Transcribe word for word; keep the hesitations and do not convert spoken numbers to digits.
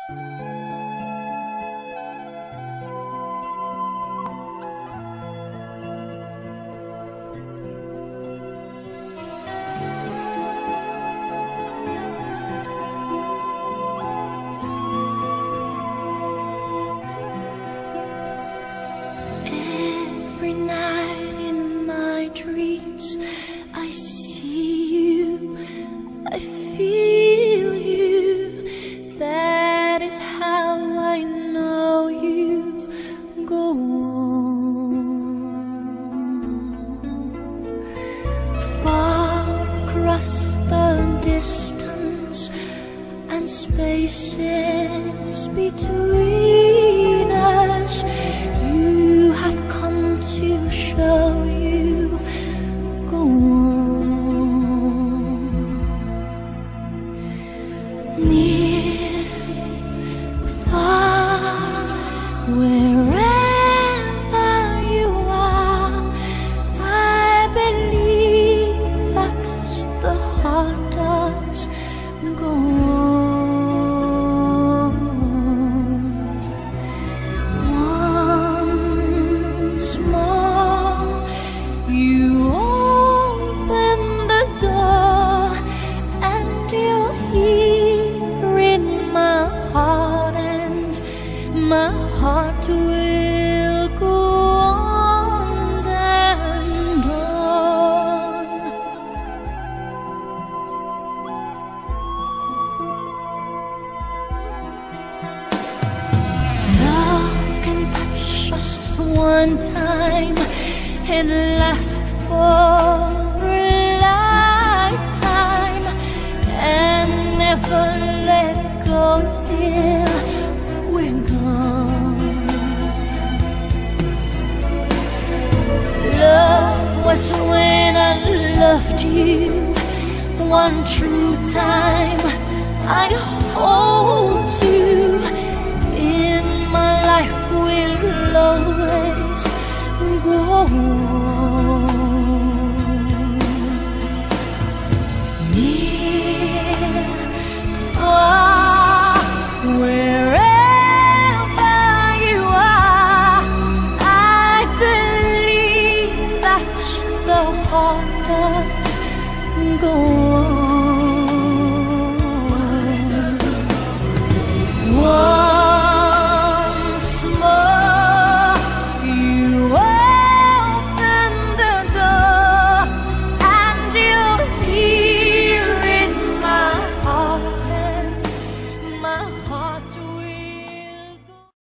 Every night in my dreams I see you, I feel you. That is how I know you. Go on. Far across the distance and spaces between us, you have come to show you. Go on. Near, far, wherever you are, I believe that the heart does. Go on. Once more, you open the door, and you'll hear in my heart, and my heart will go on and on. Love can touch us one time and last for a lifetime, and never let go till we're gone. Love was when I loved you one true time. I hold you in my life, will always go on.